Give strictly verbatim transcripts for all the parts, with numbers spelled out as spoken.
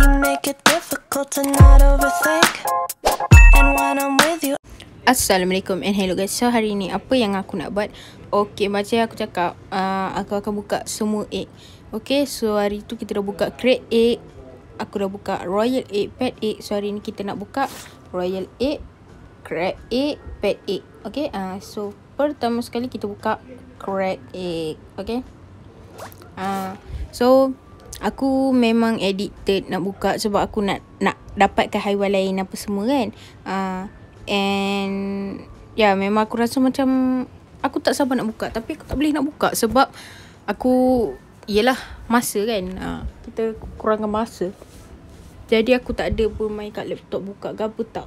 You make it difficult to not overthink. And when I'm with you. Assalamualaikum and hello guys. So hari ni apa yang aku nak buat? Okay, macam aku cakap, uh, aku akan buka semua egg. Okay, so hari tu kita dah buka crate egg. Aku dah buka royal egg, pet egg. So hari ni kita nak buka royal egg, crate egg, pet egg. Okay, uh, so pertama sekali kita buka crate egg. Okay, uh, so aku memang addicted nak buka sebab aku nak nak dapatkan haiwan lain apa semua kan. Uh, and ya yeah, memang aku rasa macam aku tak sabar nak buka, tapi aku tak boleh nak buka sebab aku yelah masa kan. Uh, kita kurangkan masa. Jadi aku tak ada pun main kat laptop buka ke apa tak.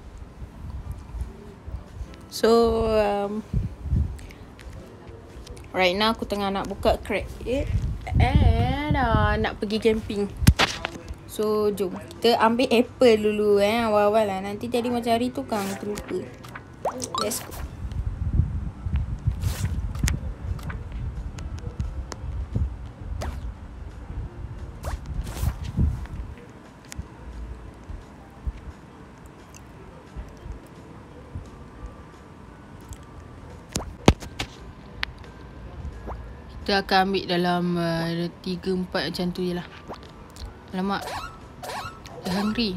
So um, right now aku tengah nak buka crate egg. And uh, nak pergi camping. So jom kita ambil apple dulu eh awal-awal lah. Nanti jadi macam hari tu kan terlupa. Let's go. Kita akan ambil dalam uh, tiga empat macam tu je lah. Alamak, dah hungry.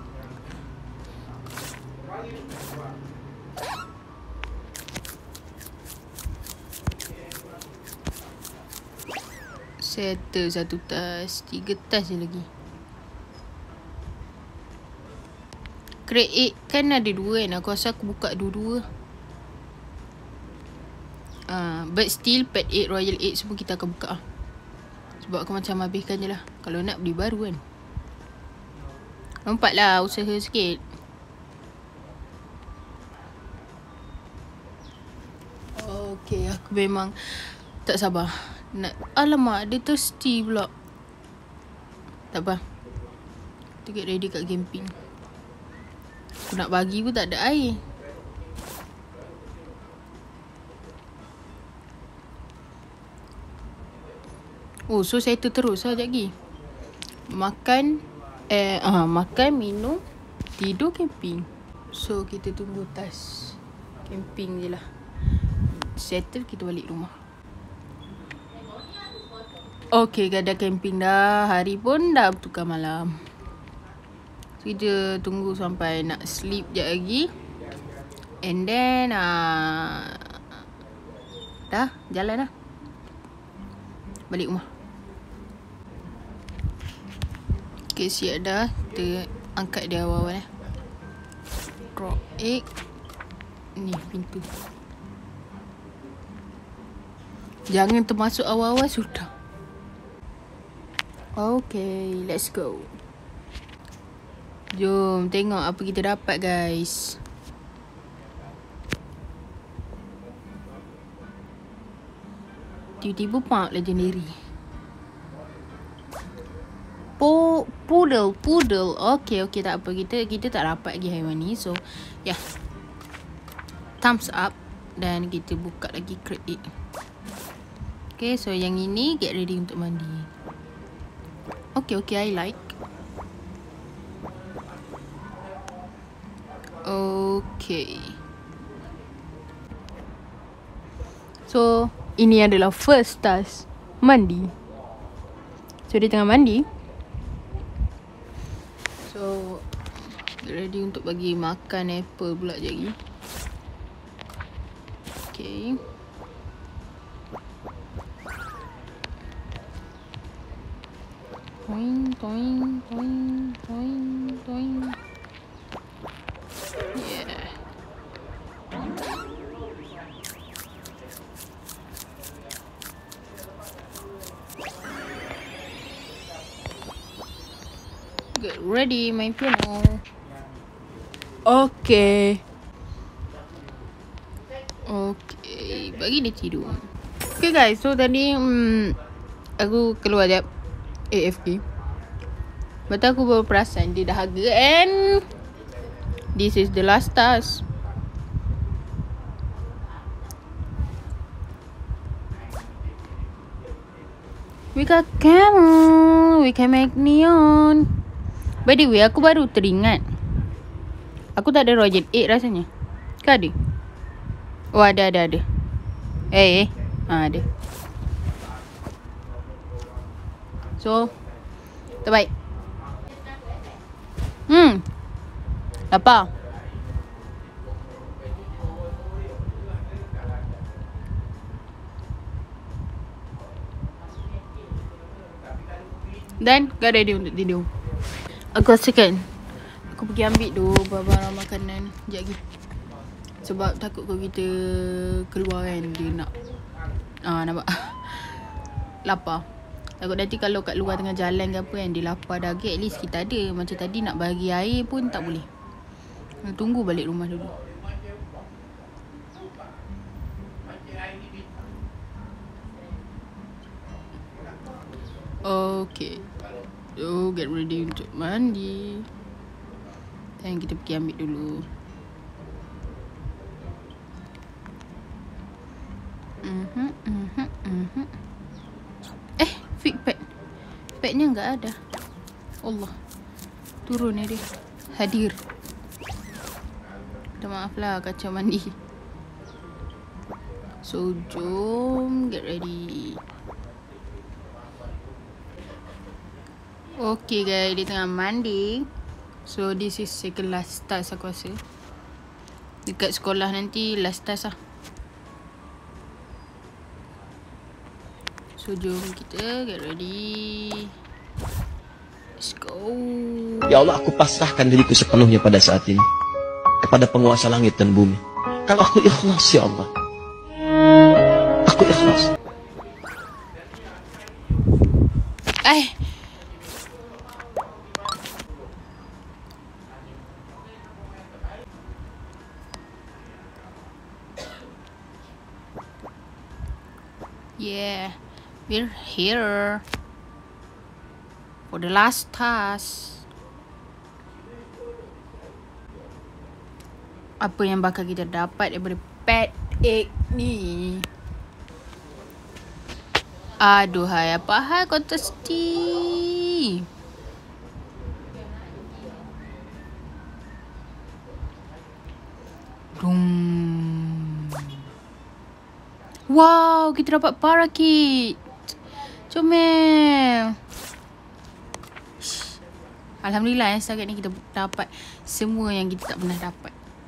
Settle satu tas. Tiga tas je lagi. Crate egg kan ada dua kan. Aku rasa aku buka dua-dua. Uh, but still pet egg, royal egg semua kita akan buka lah. Sebab aku macam habiskan je lah. Kalau nak beli baru kan. Nampak lah usaha sikit. Okay, aku memang tak sabar nak. Alamak, dia thirsty pula. Tak apa, kita get ready kat camping. Aku nak bagi pun tak ada air. Oh, so saya tu terus lah sekejap lagi. Makan, eh, ah, makan, minum, tidur, camping. So, kita tunggu tas camping je lah. Settle, kita balik rumah. Okay, dah camping dah. Hari pun dah bertukar malam. So, kita tunggu sampai nak sleep sekejap lagi. And then, uh, dah, jalan lah. Balik rumah. Okay, siap dah. Kita angkat dia awal-awal eh. Drop egg. Ni pintu. Jangan termasuk awal-awal sudah. Okay, let's go. Jom tengok apa kita dapat guys. Tiba-tiba pak legendary. Po, poodle, poodle. Okay, okay, tak apa. Kita kita tak dapat lagi haiwan ni. So, ya. Yeah. Thumbs up. Dan kita buka lagi crate egg. Okay, so yang ini get ready untuk mandi. Okay, okay, I like. Okay. So, ini adalah first task. Mandi. So, dia tengah mandi. So, ready untuk bagi makan apple pula sekejap lagi. Okay. Toing, toing, toing, toing, toing. Yeah. Get ready, main piano. Okay. Okay, bagi dia tidur. Okay guys, so tadi hmm, aku keluar jap A F K. Betul aku baru perasan dia dah harga. And this is the last task. We got camel. We can make neon. By the way, aku baru teringat. Aku tak ada Royal eight rasanya. Ke ada? Oh, ada, ada, ada. Eh, eh. Ha, ada. So, terbaik. Hmm. Lapar. Dan dah ready untuk tidur. Aku rasakan aku pergi ambil tu barang-barang makanan sekejap lagi. Sebab takut kalau kita keluar kan, dia nak ah nampak lapar. Takut nanti kalau kat luar tengah jalan ke apa kan, dia lapar dah. At least kita ada. Macam tadi nak bagi air pun tak boleh. Tunggu balik rumah dulu. Okay. So get ready untuk mandi. Dan kita pergi ambil dulu. Mhm, mhm, mhm. Eh, fit pad. Padnya enggak ada. Allah. Turun ni dia. Hadir. Minta maaf lah kacau mandi. So, jom get ready. Okay guys, dia tengah mandi. So, this is second last task aku rasa. Dekat sekolah nanti last task lah. So, jom kita get ready. Let's go. Ya Allah, aku pasrahkan diriku sepenuhnya pada saat ini kepada penguasa langit dan bumi. Kalau aku ikhlas, ya Allah, aku ikhlas. Eh, yeah, we're here for the last task. Apa yang bakal kita dapat daripada pet egg ni? Aduhai, apa hal kau thirsty? Dum. Wow, kita dapat parakeet. Comel. Alhamdulillah ya, setakat ni kita dapat semua yang kita tak pernah dapat.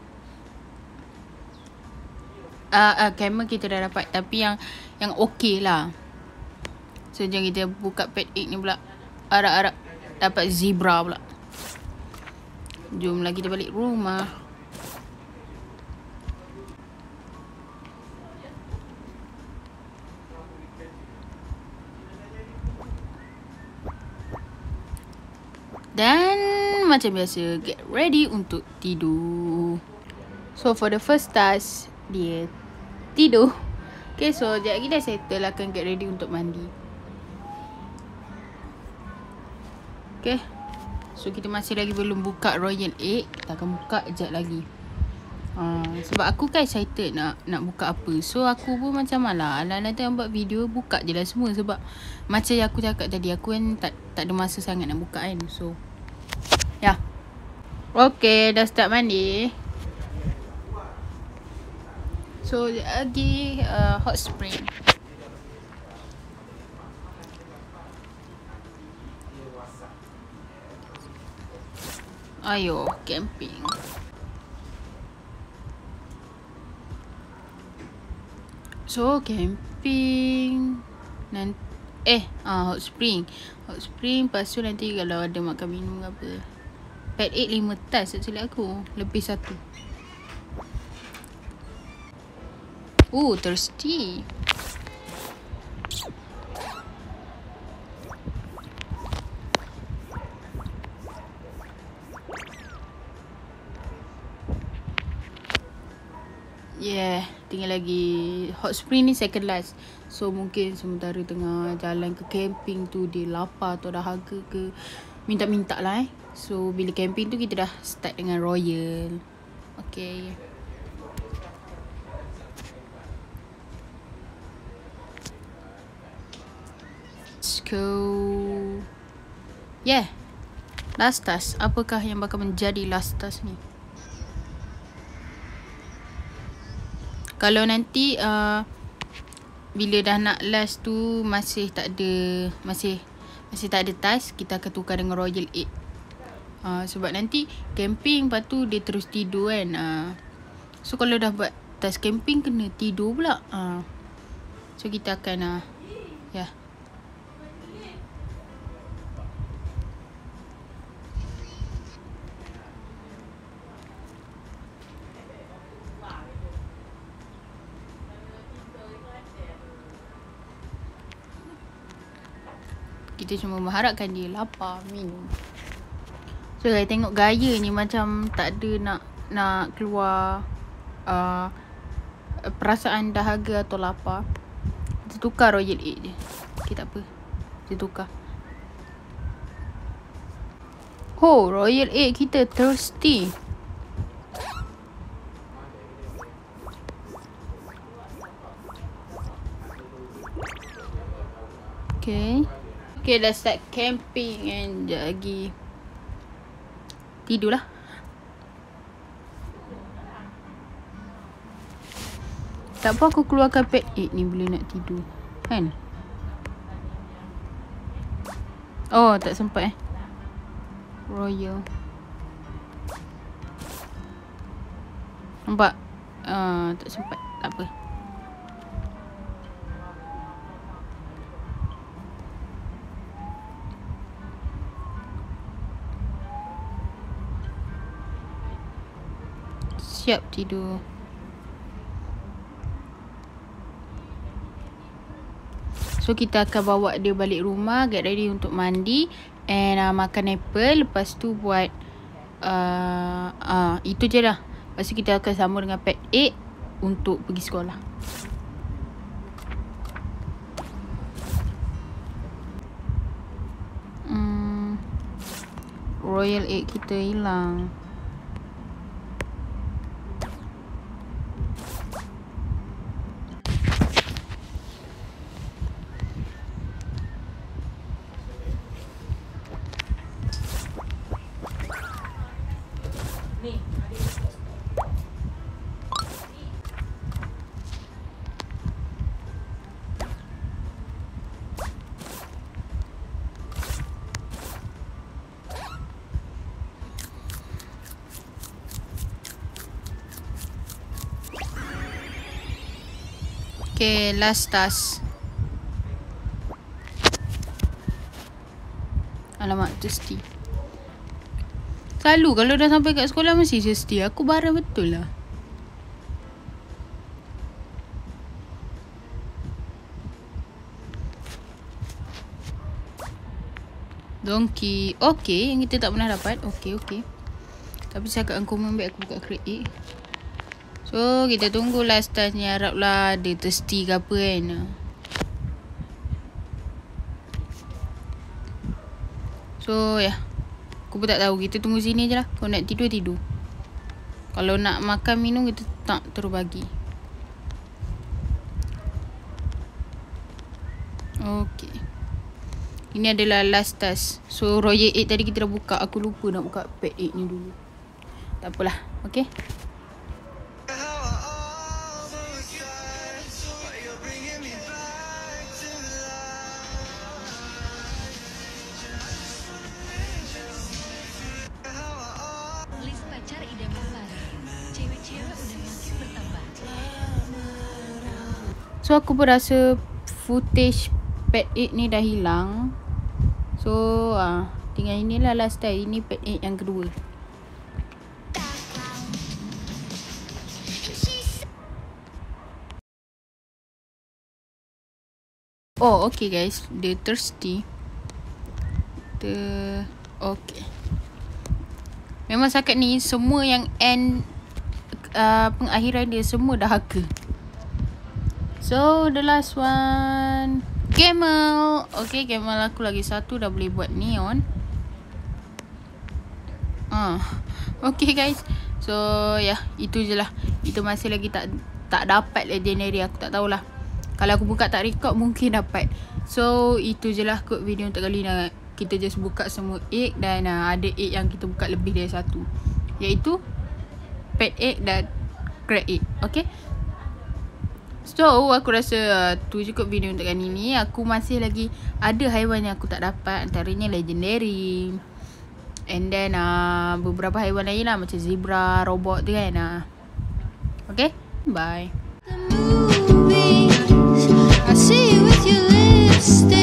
Uh, uh, camera kita dah dapat, tapi yang yang okey lah. So, jom kita buka pet egg ni pula. Arak-arak dapat zebra pula. Jomlah kita balik rumah. Dan macam biasa, get ready untuk tidur. So, for the first task, dia tidur. Okay, so sekejap lagi dah settle, akan get ready untuk mandi. Okay, so kita masih lagi belum buka royal egg. Kita akan buka sekejap lagi. uh, Sebab aku kan excited nak nak buka apa. So aku pun macam malah alah-alah tengah buat video, buka je lah semua. Sebab macam yang aku cakap tadi, aku kan tak, tak ada masa sangat nak buka kan. So ya, yeah. Okay, dah start mandi. So lagi uh, hot spring. Ayo camping. So camping nanti eh ah hot spring. Hot spring lepas tu nanti kalau ada makan minum ke apa. Pet egg lima tas tak silap aku. Lebih satu. Oh, thirsty. Yeah, tinggal lagi hot spring ni second last. So mungkin sementara tengah jalan ke camping tu dia lapar atau dahaga ke, minta-minta lah eh. So bila camping tu kita dah start dengan royal. Okay. Let's go. Yeah. Last task. Apakah yang bakal menjadi last task ni? Kalau nanti uh, bila dah nak last tu masih tak ada masih masih tak ada task, kita akan tukar dengan Royal Egg. Uh, sebab nanti camping, lepas tu dia terus tidur kan. Uh, so kalau dah buat task camping kena tidur pula. Uh, so kita akan uh, ya. Yeah. Kita cuma mengharapkan dia lapar, minum. So saya tengok gaya ni macam tak ada nak nak keluar uh, perasaan dahaga atau lapar. Kita tukar Royal Egg je. Okay, tak apa. Kita tukar. Oh, Royal Egg kita thirsty. Okay. Okay, dah start camping and lagi tidur lah. Tak apa aku keluarkan pad eight ni bila nak tidur. Kan? Oh, tak sempat eh. Royal. Nampak? Uh, tak sempat. Tak apa. Siap tidur. So kita akan bawa dia balik rumah, get ready untuk mandi and uh, makan apple. Lepas tu buat uh, uh, itu je lah. Lepas tu kita akan sambung dengan pad eight untuk pergi sekolah. hmm, Royal Egg kita hilang. Okay, last task. Alamak, thirsty. Selalu kalau dah sampai kat sekolah mesti thirsty. Aku barang betul lah. Donkey. Okay, yang kita tak pernah dapat. Okay, okay. Tapi saya kat uncommon bag aku buka crate egg. So, kita tunggu last task ni. Haraplah dia thirsty ke apa kan. So, ya. Yeah. Aku pun tak tahu. Kita tunggu sini je lah. Kalau nak tidur, tidur. Kalau nak makan, minum, kita tak terus bagi. Okay. Ini adalah last task. So, Royal Egg tadi kita dah buka. Aku lupa nak buka pad egg ni dulu. Tak apalah. Okay. So aku pun rasa footage pad eight ni dah hilang. So ah, tinggal inilah last time. Ini pad eight yang kedua. Oh okay guys, dia thirsty. Dia okay. Memang setakat ni semua yang end uh, pengakhiran dia semua dahaga. So, the last one. Camel. Okay, camel aku lagi satu dah boleh buat neon. Ah, okay guys. So, ya, yeah, itu je lah. Itu masih lagi tak tak dapat legendary. Aku tak tahulah. Kalau aku buka tak record, mungkin dapat. So, itu je lah kot video untuk kali ni. kita just buka semua egg. Dan uh, ada egg yang kita buka lebih dari satu, iaitu pet egg dan crack egg. Okay, so aku rasa uh, tu cukup video untuk kali ni. Aku masih lagi ada haiwan yang aku tak dapat, antaranya legendary, and then uh, beberapa haiwan lain lah, macam zebra, robot tu kan. uh. Okay, bye. The movies, I see you with your lipstick.